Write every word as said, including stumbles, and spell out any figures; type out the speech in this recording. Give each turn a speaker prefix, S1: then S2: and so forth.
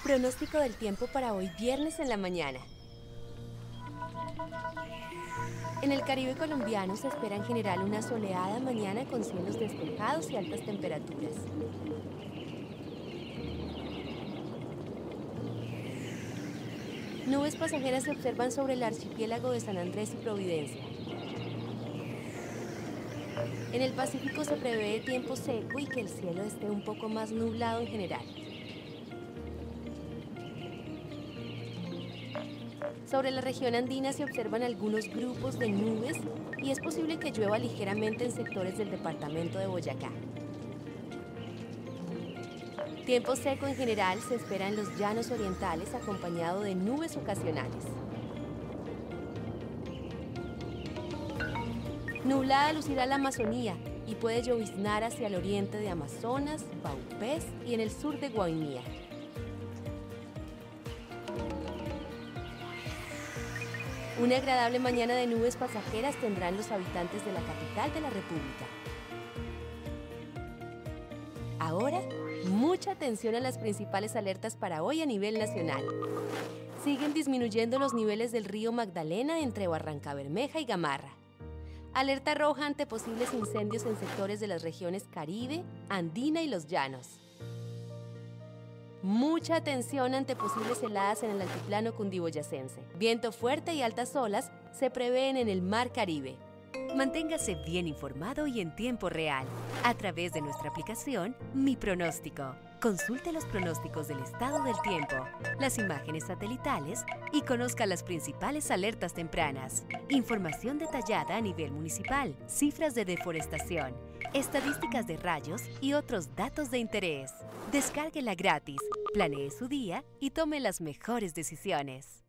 S1: Pronóstico del tiempo para hoy viernes en la mañana. En el Caribe colombiano se espera en general una soleada mañana con cielos despejados y altas temperaturas. Nubes pasajeras se observan sobre el archipiélago de San Andrés y Providencia. En el Pacífico se prevé tiempo seco y que el cielo esté un poco más nublado en general. Sobre la región andina se observan algunos grupos de nubes y es posible que llueva ligeramente en sectores del departamento de Boyacá. Tiempo seco en general se espera en los llanos orientales acompañado de nubes ocasionales. Nublada lucirá la Amazonía y puede lloviznar hacia el oriente de Amazonas, Vaupés y en el sur de Guainía. Una agradable mañana de nubes pasajeras tendrán los habitantes de la capital de la República. Ahora, mucha atención a las principales alertas para hoy a nivel nacional. Siguen disminuyendo los niveles del río Magdalena entre Barrancabermeja y Gamarra. Alerta roja ante posibles incendios en sectores de las regiones Caribe, Andina y Los Llanos. Mucha atención ante posibles heladas en el altiplano cundiboyacense. Viento fuerte y altas olas se prevén en el Mar Caribe.
S2: Manténgase bien informado y en tiempo real a través de nuestra aplicación Mi Pronóstico. Consulte los pronósticos del estado del tiempo, las imágenes satelitales y conozca las principales alertas tempranas. Información detallada a nivel municipal, cifras de deforestación, estadísticas de rayos y otros datos de interés. Descárguela gratis, planee su día y tome las mejores decisiones.